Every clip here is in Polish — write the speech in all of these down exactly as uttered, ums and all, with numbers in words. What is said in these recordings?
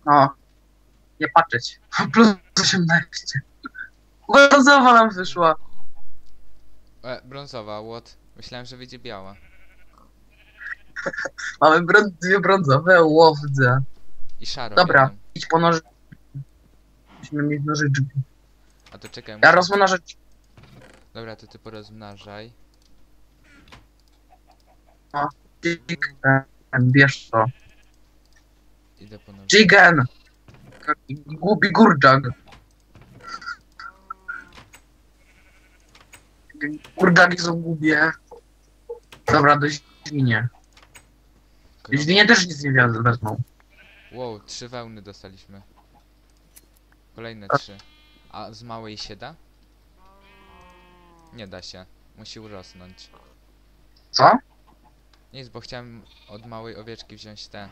No, nie patrzeć. Plus osiemnaście. Brązowa nam wyszła. E, brązowa, what? Myślałem, że wyjdzie biała. Mamy brą dwie brązowe łowdze. I szarą Dobra, jedną. idź po noży. Musimy mieć nożyczki. A to czekaj, Ja muszę... rozmnożę. Dobra, to ty porozmnażaj. Chicken, bierz to. Idę po nowy. Chicken! Głupi kurczak. Kurczaki są głupie. Dobra, do świnie. Świnie też nic nie wezmą. Wow, trzy wełny dostaliśmy. Kolejne trzy. A z małej się da? Nie da się. Musi urosnąć. Co? Nic, bo chciałem od małej owieczki wziąć te.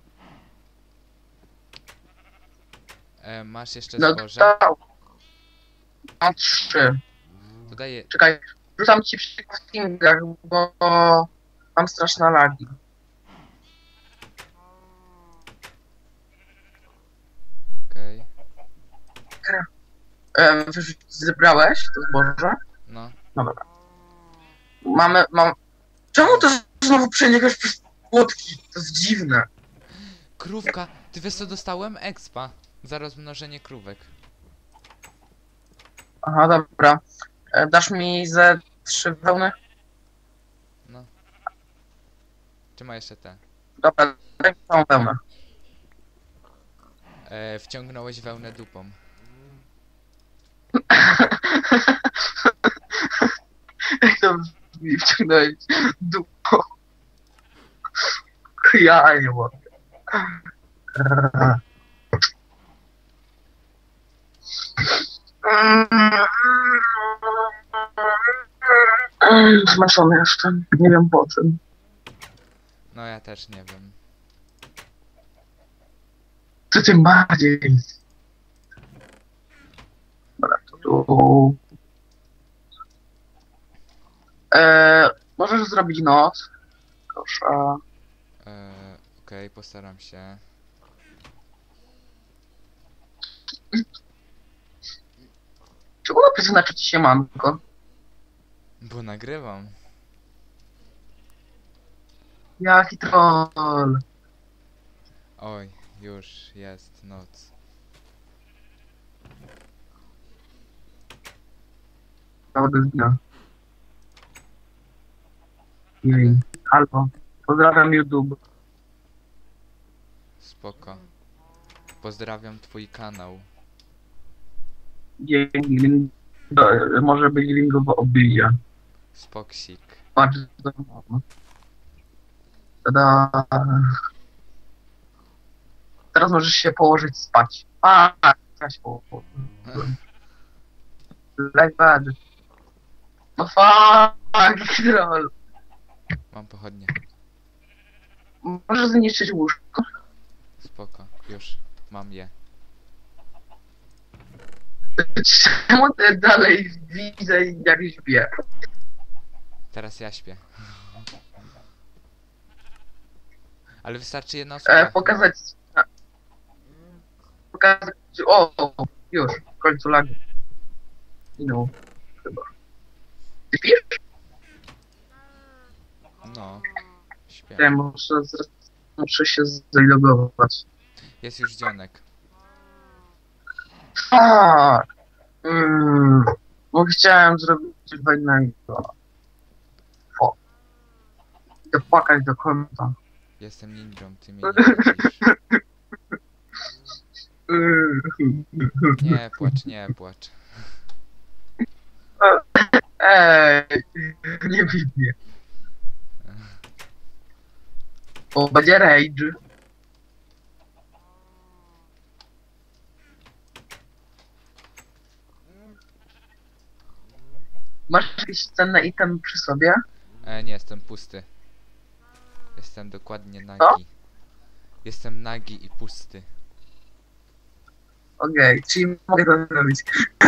E, masz jeszcze No zboże? to... Mam trzy. To daję... Czekaj, rzucam ci przy craftingach, bo mam straszne lagi. Okej. Okay. E, zebrałeś to zboże? No. No dobra. Mamy, mam... Czemu to znowu przenikasz przez płotki? To jest dziwne. Krówka! Ty wiesz co dostałem? Expa. Za rozmnożenie krówek. Aha, dobra. E, dasz mi ze trzy wełny? No. Czy ma jeszcze te? Dobra, daj mi całą wełnę. E, wciągnąłeś wełnę dupą. Jak to brzmi, wciągnąłeś dupą. Ja nie mogę. Zmęczony jestem. Nie wiem po czym. No ja też nie wiem. Ty tym bardziej. Dobra, to tu... Eee, możesz zrobić noc. Proszę. E, Okej, okay, postaram się. Czemu napis znaczy ci się manko? Bo nagrywam. Jaki troll. Oj, już jest noc. Naprawdę dnia. Jej. Halo. Pozdrawiam YouTube. Spoko. Pozdrawiam twój kanał. Dzięki. Link do, może być link w opisie. Spoksik. Patrz do Tada. Teraz możesz się położyć spać. A, ja się położyłem. Like bad. No fuck, troll. Mam pochodnie. Możesz zniszczyć łóżko. Spoko, już. Mam je. Czemu ty dalej widzę jak śpię? Teraz ja śpię. Ale wystarczy jedna osoba. E, pokazać... Pokazać... O, już, w końcu lag. No, chyba. Ty śpisz? No. Śpię. Ja muszę, muszę się zalogować. Jest już dzionek. A, mm, bo chciałem zrobić coś fajnego. O. Idę płakać do końca. Jestem ninją, ty mnie nie widzisz. Nie płacz, nie płacz. Ej, nie widnie. O, będzie rage. Masz jakiś cenny item przy sobie? E, nie, jestem pusty. Jestem dokładnie nagi. Co? Jestem nagi i pusty. Okej, okay, czyli mogę to zrobić.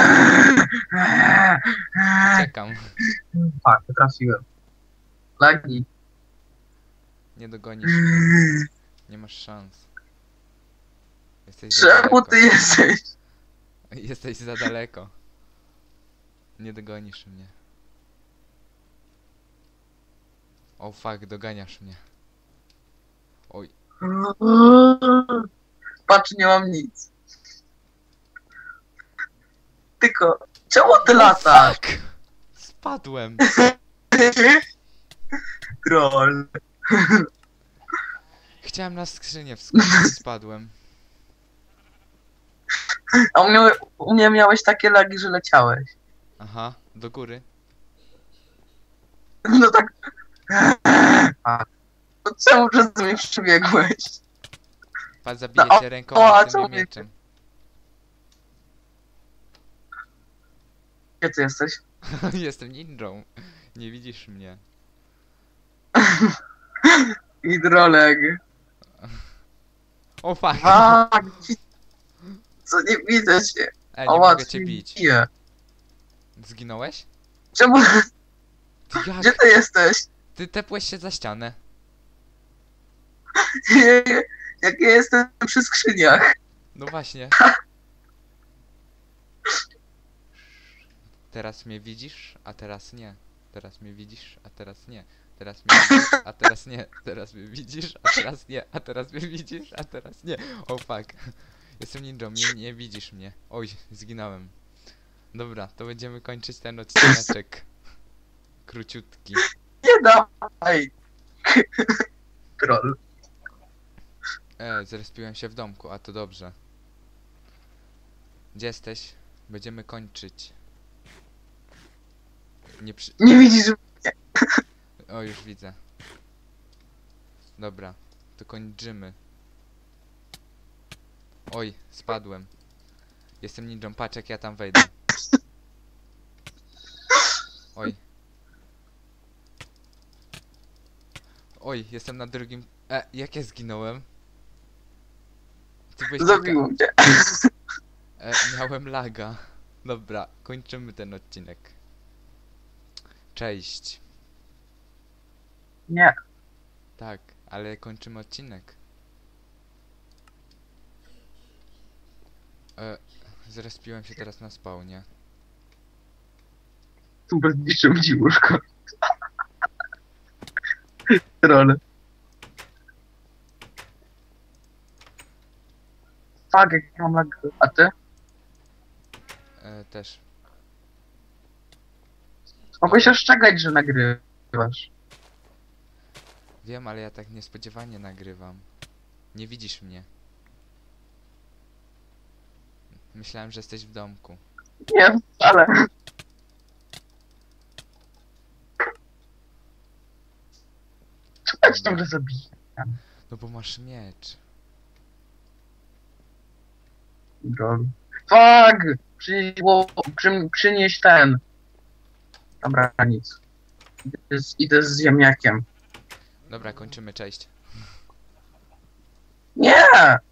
Czekam. Tak, trafiłem. Lagi. Nie dogonisz mnie. Nie masz szans. Jesteś Jesteś za Czemu daleko. ty jesteś? Jesteś za daleko. Nie dogonisz mnie. O fuck, doganiasz mnie. Oj, Patrz, nie mam nic. Tylko, czemu ty latasz? fuck! Spadłem. Troll. Chciałem na skrzynię wskoczyć, spadłem. A u mnie, u mnie miałeś takie lagi, że leciałeś. Aha, do góry. No tak. A. To czemu przez mnie przebiegłeś? Patrz, zabiję No, cię ręką o, a z co tym mnie- mieczem. Gdzie ty jesteś? Jestem ninją. Nie widzisz mnie. Hidroleg. O fuck! A, co nie widzę cię. Ej, O, nie mogę łatwiej cię bić. bije. Zginąłeś? Czemu? Ty jak? Gdzie ty jesteś? Ty tepłeś się za ścianę. Jak ja jestem przy skrzyniach. No właśnie. Teraz mnie widzisz, a teraz nie. Teraz mnie widzisz, a teraz nie. Teraz mnie widzisz, a teraz nie. Teraz mnie widzisz, a teraz nie. A teraz mnie widzisz, a teraz nie. O fuck. Jestem ninją, nie, nie widzisz mnie. Oj, zginąłem. Dobra, to będziemy kończyć ten odcineczek. Króciutki. Nie dawaj. Troll. E, zrespiłem się w domku, a to dobrze. Gdzie jesteś? Będziemy kończyć. Nie przy... Nie widzisz. O, już widzę. Dobra, to kończymy. Oj, spadłem. Jestem ninją, patrz jak ja tam wejdę. Oj. Oj, jestem na drugim... E, jak ja zginąłem? Ty byłeś Zabiło mnie. E, miałem laga. Dobra, kończymy ten odcinek. Cześć. Nie. Tak, ale kończymy odcinek. E, zrespiłem się teraz na spawnie. Tu bez niczym ci łóżko. Troll. Fuck, jak mam lag. A ty? E, też. Mogłeś ostrzegać, że nagrywasz. Wiem, ale ja tak niespodziewanie nagrywam. Nie widzisz mnie. Myślałem, że jesteś w domku. Nie, ale. Co ja ci ciągle zabiję? No bo masz miecz. Troll. Fuck! Przynieś, ło- przy, przynieś ten. Dobra, nic. Idę z, idę z ziemniakiem. Dobra, kończymy, cześć. Nie!